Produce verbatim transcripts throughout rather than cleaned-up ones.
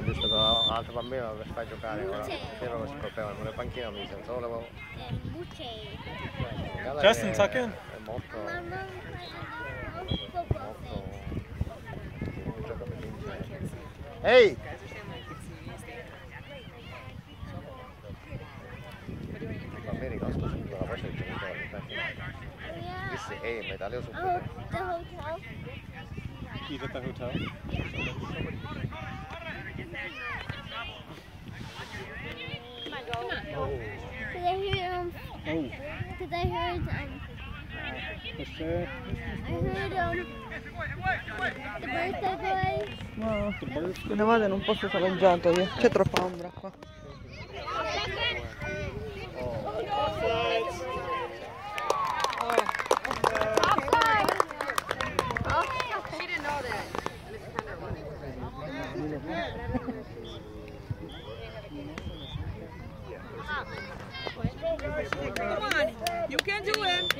visto che l'altro bambino che sta a giocare ora, sembra che si proprio nelle panchine mi sento solo. Justin, tuck in. È molto Ehi! I bambini conoscono subito la voce del genitore, infatti. Dissi, ehi, medaglia subito. Oh, the hotel. Eat at the hotel. Did I hear um? Oh. Did I heard um? What's that? I heard um. The birthday boy. No, mia madre non posso stare mangiando io, c'è troppa ombra qua. Come on, you can do it.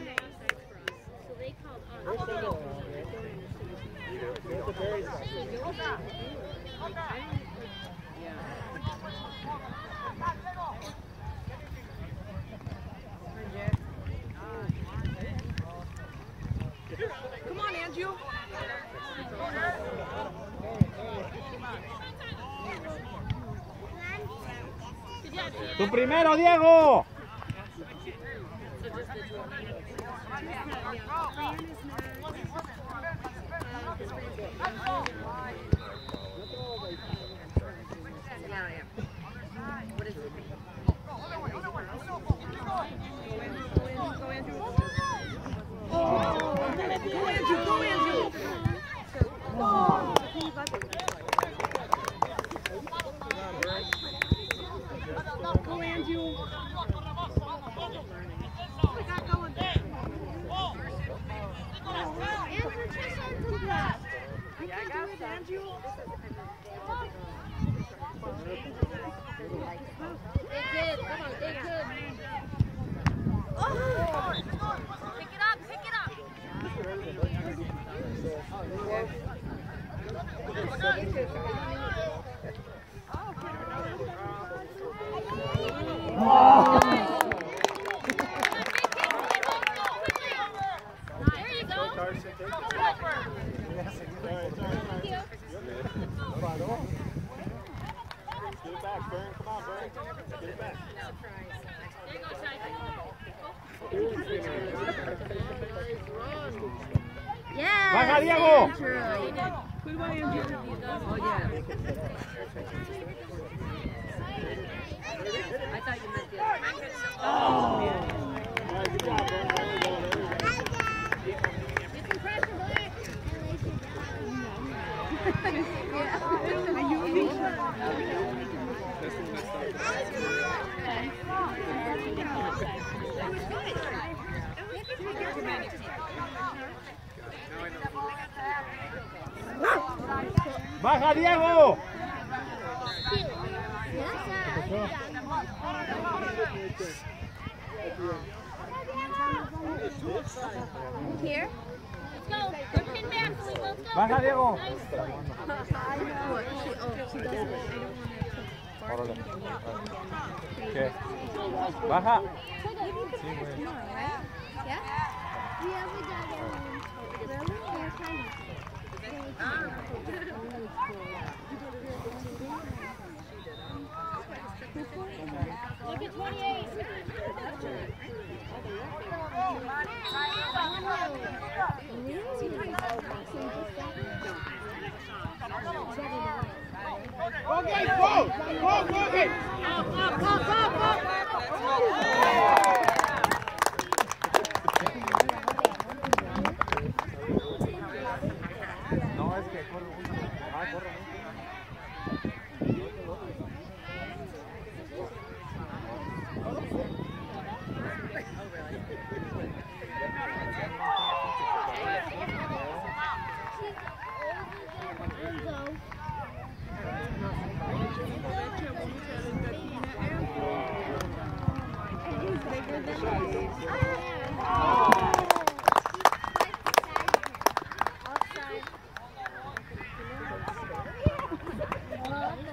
Come on, Andrew. Tu primero, Diego. Yeah. Baja, Diego. I thought you meant the other. Oh. Good job, Baja, Diego. Here. Let's go. We're pinned back, so we both go. Baja, Diego. ¿Qué? Baja. Sí, güey. Yeah? We have a dog at home. They're tiny. Look at twenty-eight. Okay, go! Go, go, okay! Up, up, up, up, up! No, es que corre mucho. Ah, corre mucho. Outside.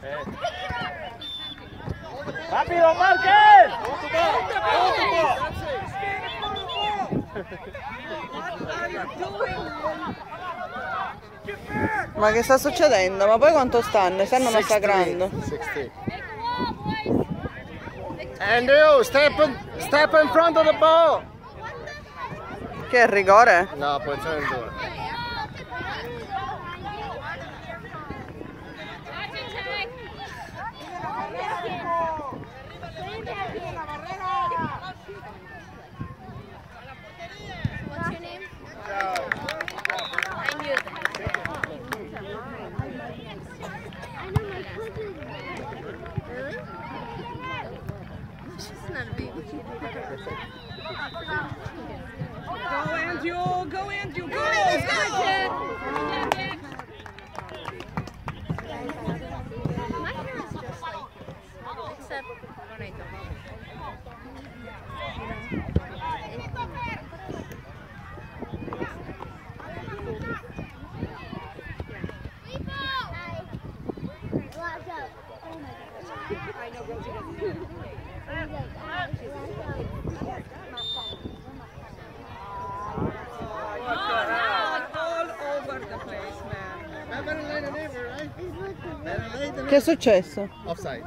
Rápido, Marques! Ma che sta succedendo? Ma poi quanto stanno? Stanno massacrando. sixteen. Andrew, step in, step in front of the ball! Che è rigore? No, puoi entrare in due. What's your name? I knew that. I know my cousin. Really? She's not a baby. Go, Andrew. Go, Andrew. Go. Good, kid. My hair is just like this, except when I don't. I know Rosie doesn't do it. All over the place, man. Better late than ever, right? Better late than Che è successo? Offside.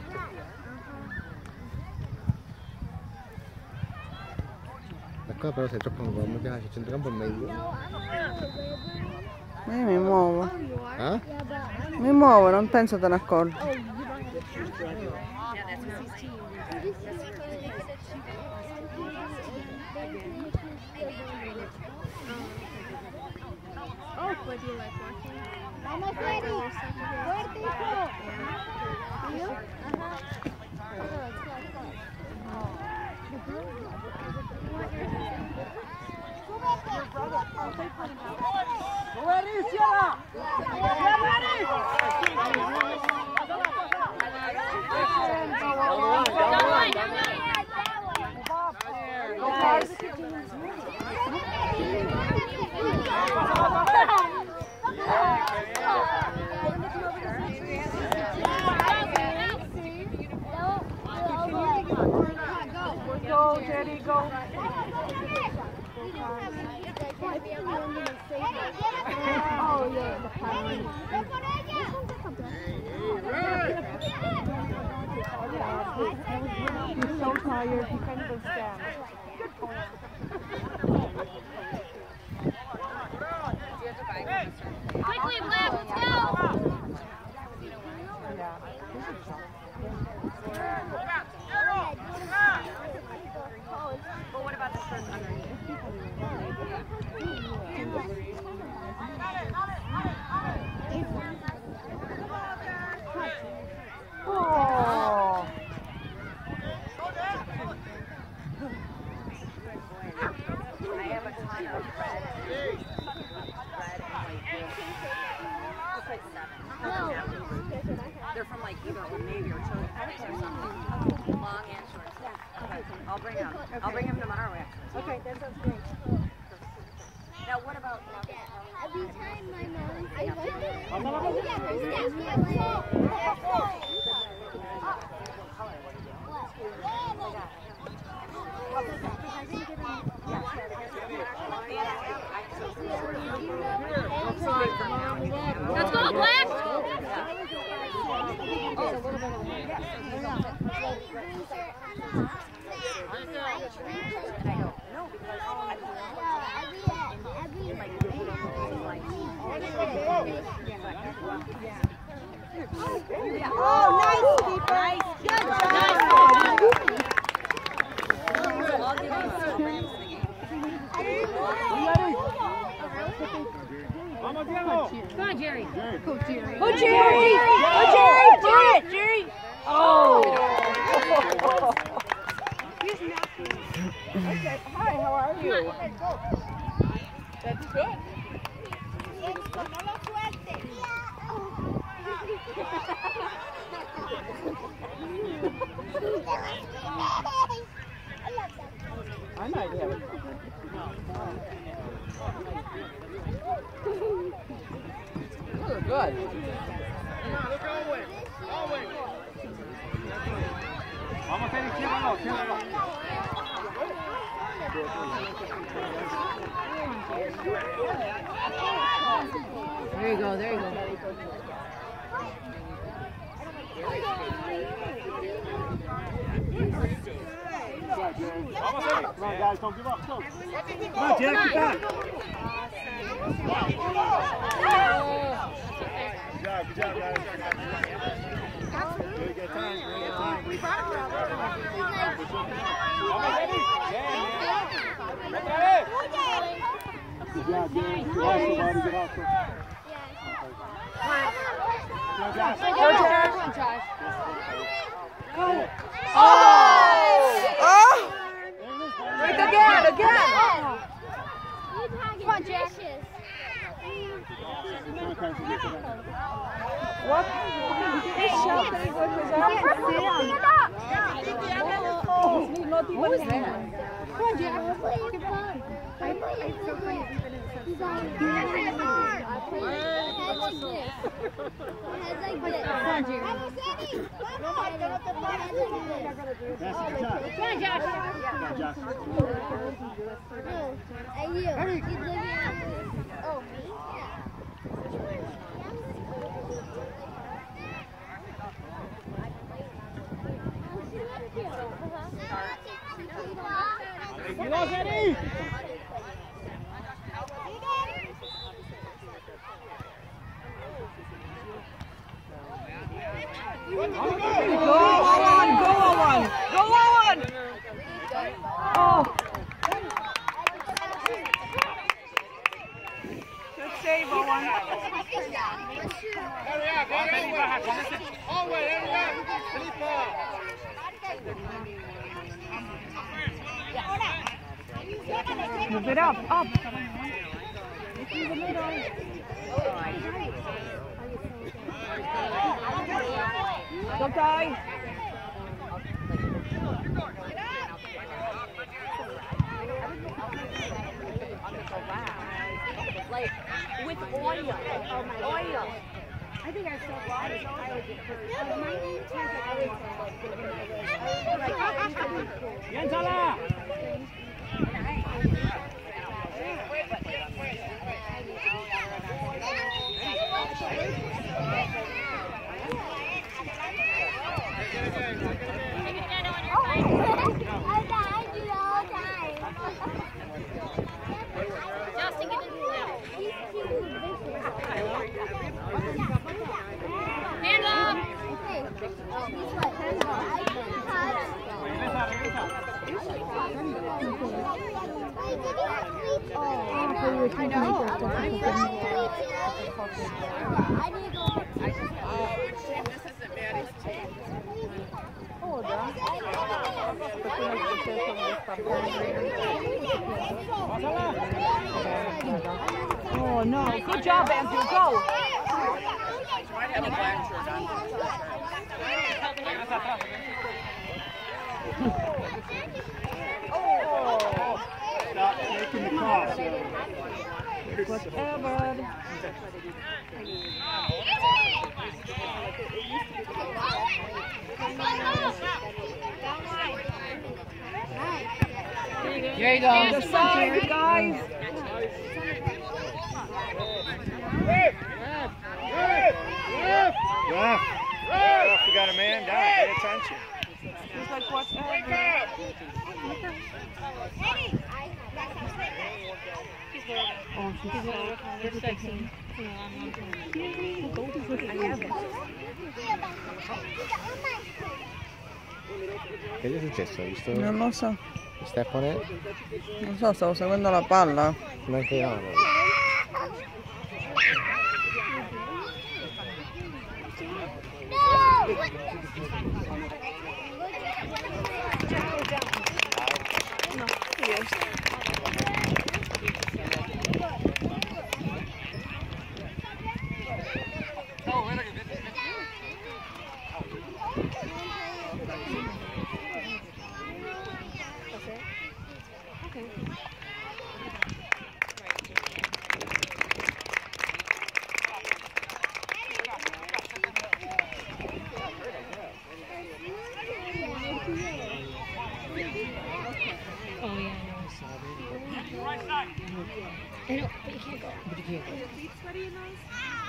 Da qua però sei troppo nuovo, mi piace, il centrocampo è meglio. Ma io mi muovo. Eh? Mi muovo, non penso te ne accorgi. Oh, but you like watching? Vamos, Freddy. Fuerte, hijo. You? Uh-huh. Oh, it's like that. Go, Teddy, go. Oh, yeah, the pattern. He's so tired, he can't even stand. Quickly, Black, let's go! But what about the person underneath? Oh. I have a ton of red. Red and white. They're from like either Old Navy or Chili Peppers or something. Long and short. Okay, I'll bring him. I'll bring him tomorrow actually. Okay, that sounds great. Now what about Every time my mom says something, yeah, her steps get Let's go, Black! Oh, nice, keeper. Nice. Good job. Come on, Jerry. Go, Jerry. Oh, Jerry! Oh, Jerry! Jerry! Jerry! Oh. Okay, hi, how are you? That's good. I might have it. You were good. Look over. Vamos, Eddie, ciérralo, ciérralo. There you go, there you go. Vamos, Eddie. Come on, guys, don't give up. Go. Come on, Jack, get back. Good job, good job, guys. Really good time, really good time. Vamos, Eddie. Yeah, good job, Jack. Get off somebody, get off somebody. Go, Josh. Go, Jack. Go. Oh! Oh! Wait, again, again. Come on, Jack. What? This shot that he got his arm. Oh, he's not even there. Come on, Jack. I play it so great. He's on. He's like this. Come on, Jack. That's a good job. Come on, Josh. Come on, Josh. And you. He's looking at me. Oh, me? You all ready? Go on, go on, go on! Oh! Good save, Owen. Move it up, up. Go, Ty. Like, with oil. Oil. I think I still want it. I would get hurt. Jensala! Justin, get in the Hand up! I know. I need to go. This isn't Maddie's team. Oh no, good job, Andrew, go! Might have a black shirt on. Stop making the cross. Whatever. There you go. The side, guys. Ref! Ref! Ref! Ref! We got a man down. Pay attention. He's like, whatever. Oh, she's so sexy. Che è successo? Hai visto? Non lo so. Step on it? Non so, stavo seguendo la palla. Neanche io. No, yes. feet sweaty in those?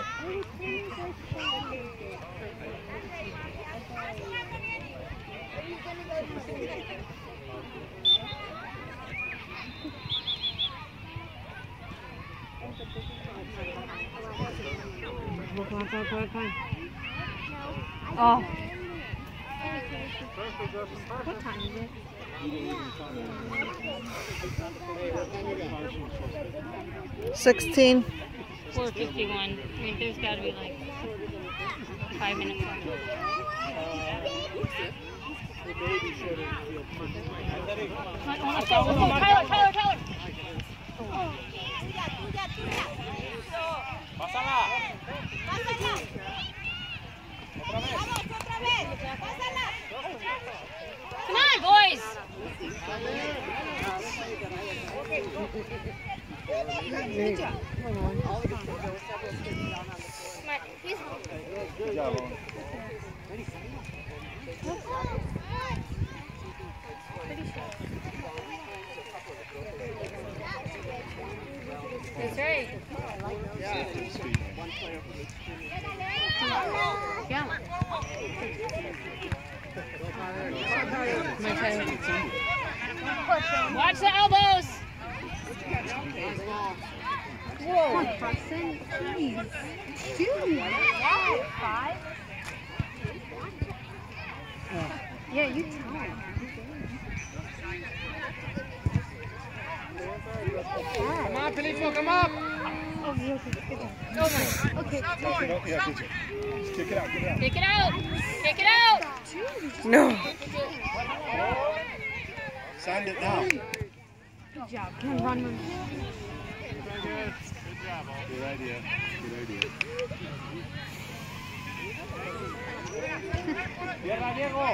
Oh. What time is it? Sixteen. four fifty-one. I mean, there's got to be like five minutes left. Come on, let's go, let's go. Tyler, Tyler, Tyler. Pásala. Pásala. Vamos, otra vez. Pásala. Come on, boys. Good job. Come on. Good job, Owen. That's right. Yeah. Watch the elbows. Whoa. Carson, jeez. Dude. Five? Yeah, you tell him. Come on, Filippo, come up. Oh, yeah, okay. Okay. Okay. Yeah, good job. Just kick it out, kick it out. Kick it out. Kick it out. No. Sand it down. Good job. Come on, run, run. Good idea. Good idea. Tierra, Diego.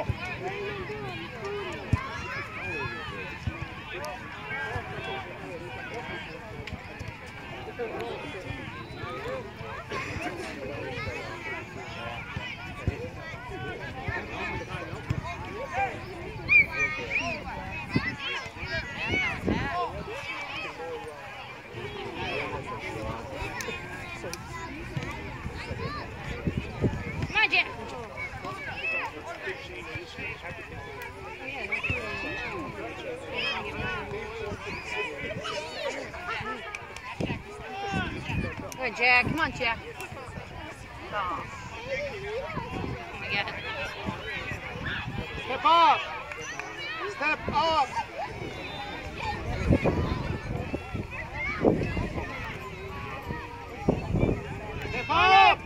Come on, Jack. Good, Jack. Come on, Jack. Oh my God. Step up. Step up. Step up.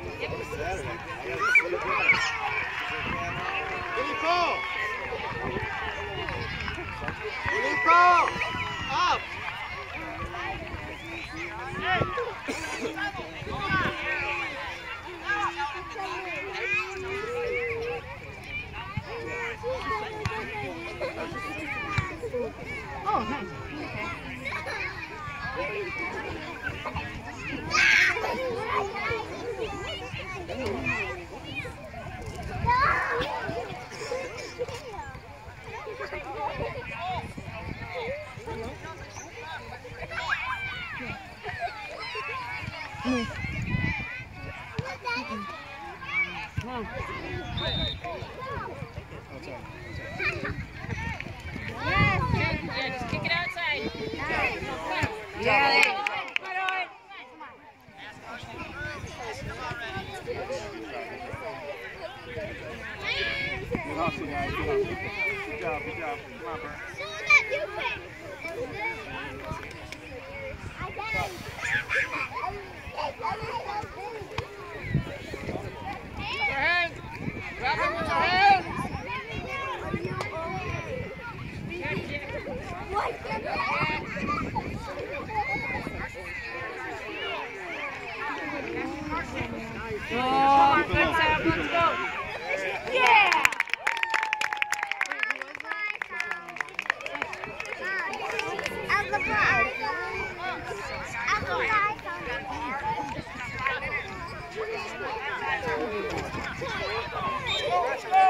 Filippo. Filippo. Up. Oh, nice. Yeah, just kick it outside. Yeah, there you go. Good hustle, guys. Good hustle. Good job, good job. Come on, Bert. I got it. Your hand. Grab him with your hand. Oh, good, Sam. Let's go. Yeah!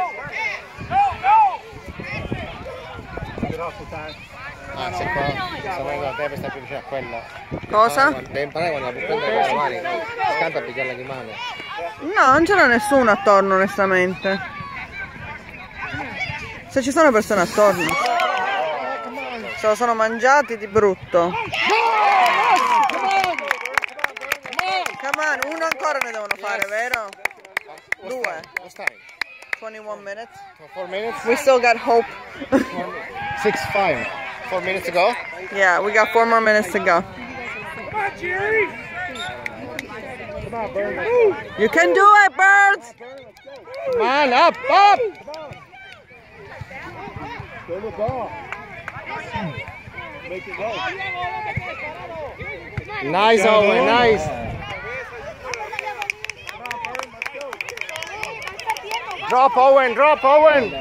Good hustle, Ty. That's it, Carl. Guarda, deve stare più vicino a quella. Cosa? Deve imparare quando la può prendere con le mani. Scanta a pigliarla di mano. No, non c'era nessuno attorno, onestamente. Se ci sono persone attorno. Se lo sono mangiati di brutto. Come on, uno ancora ne devono fare, vero? Due. twenty-one minutes. Four minutes? We still got hope. Six, five. Four minutes to go? Yeah, we got four more minutes to go. You can do it, birds! Come on, up, up! Go the ball. Make it go. Nice, Owen, nice. Drop, Owen, drop, Owen.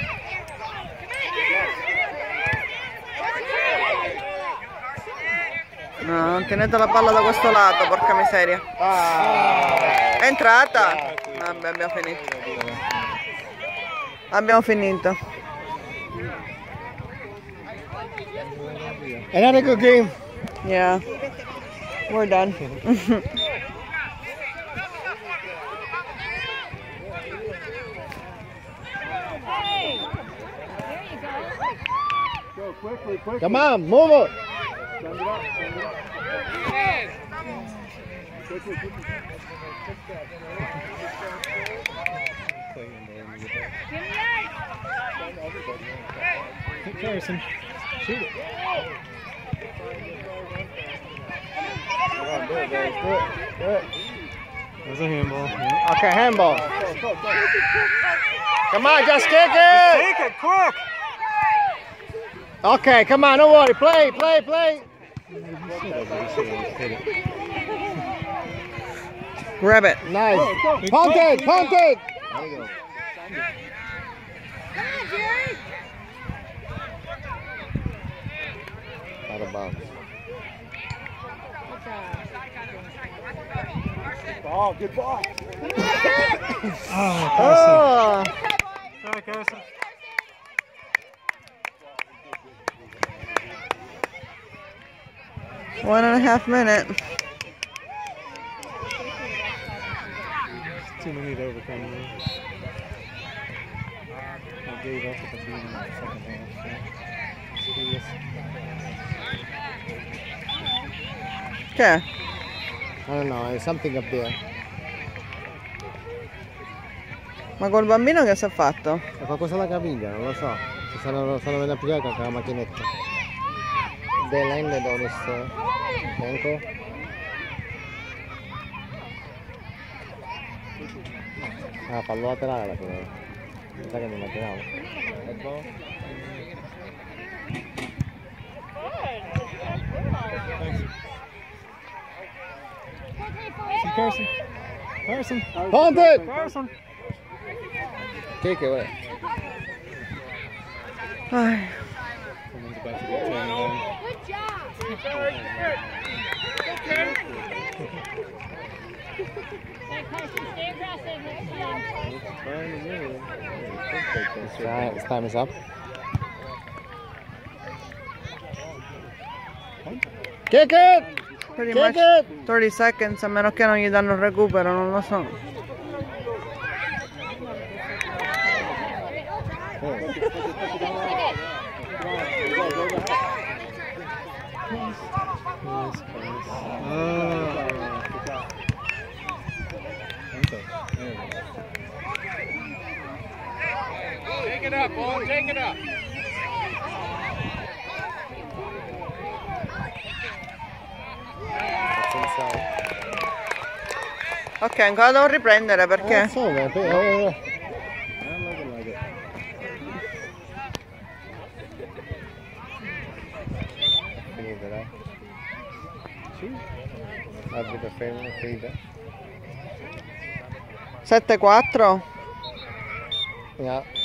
No, non tenete la palla da questo lato, porca miseria. Ah. È entrata? Vabbè, abbiamo finito. Abbiamo finito. Another good game. Yeah. We're done. Go quickly, quickly. Come on, move it. Stand it up, stand it up. Quickly, quickly. Hit Harrison. Shoot it. Come on, do it, guys. Do it. Do it. There's a handball. Okay, handball. Go, go, go. Come on, just kick it. Take it, quick. Okay, come on, don't worry. Play, play, play. Grab it. Nice. Punt it, punt it. There you go. Out of bounds. Ball, good ball. Oh. Sorry, Carson. One and a half minute. Too many to overcome. I gave up at the beginning of the second half. Serious. Che? I don't know, there's something up there. Ma col bambino che si è fatto? C'è qualcosa alla caviglia, non lo so. Si stanno, stanno venendo a pigliare con la macchinetta. They landed on his uh, ankle. Ah, fallo laterale alla fine. Mi sa che mi immaginavo. Carson. Carson. Punt it! Carson. Kick it away. Ai. His time is up. Kick it! Pretty Kick much it! thirty seconds, a meno che non gli danno il recupero, non lo so. Take it up, ball. Take it up. Ok, ancora devo riprendere perché? That's over. Uh, Finita, dai. Sì. Arbitro fermo, finita. sette quattro? Yeah.